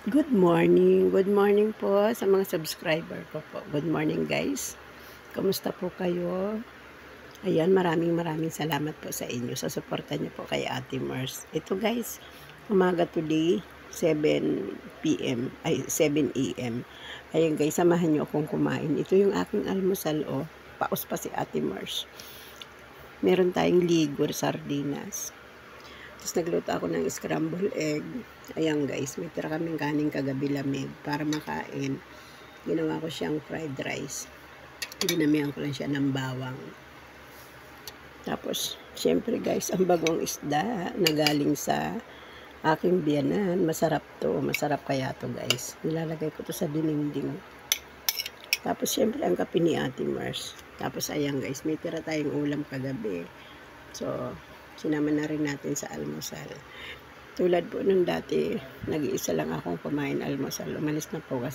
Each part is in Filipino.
Good morning po sa mga subscriber ko po. Good morning guys. Kamusta po kayo? Ayan, maraming salamat po sa inyo sa suporta niyo po kay Ate Mars. Ito guys, umaga today, 7 p.m. ay 7 a.m. Ayan guys, samahan niyo akong kumain. Ito yung aking almusal Paus pa si Ate Mars. Meron tayong ligor sardinas. Tapos nagluto ako ng scramble egg. Ayan guys, may tira kaming kaning kagabi lamig para makain. Ginawa ko siyang fried rice. Dinamihan ko lang siya ng bawang. Tapos, syempre guys, ang bagong isda na galing sa aking biyanan. Masarap to. Masarap kaya to guys. Nilalagay ko to sa dininding. Tapos, syempre, ang kape ni Ate Mars. Tapos, ayan guys, may tira tayong ulam kagabi. So, sinama na rin natin sa almusal. Tulad po nung dati, nag-iisa lang akong kumain almusal. Umalis na po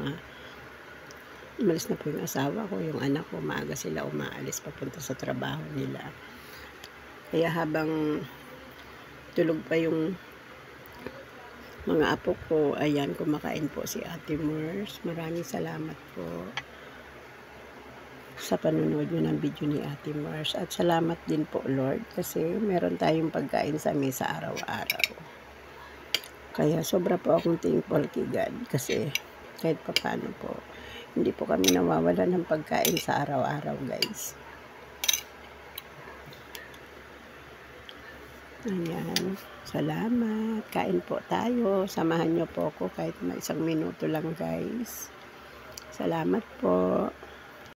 yung asawa ko, yung anak ko, maaga sila umaalis papunta sa trabaho nila. Kaya habang tulog pa yung mga apo ko, ayan, kumakain po si Ate Mars. Maraming salamat po sa panonood nyo ng video ni Ate Mars. At salamat din po Lord kasi meron tayong pagkain sa mesa araw-araw. Kaya sobra po akong thankful kay God kasi kahit pa paano po, hindi po kami nawawala ng pagkain sa araw-araw guys. Ayan, salamat. Kain po tayo. Samahan nyo po ako kahit may 1 minuto lang guys. Salamat po.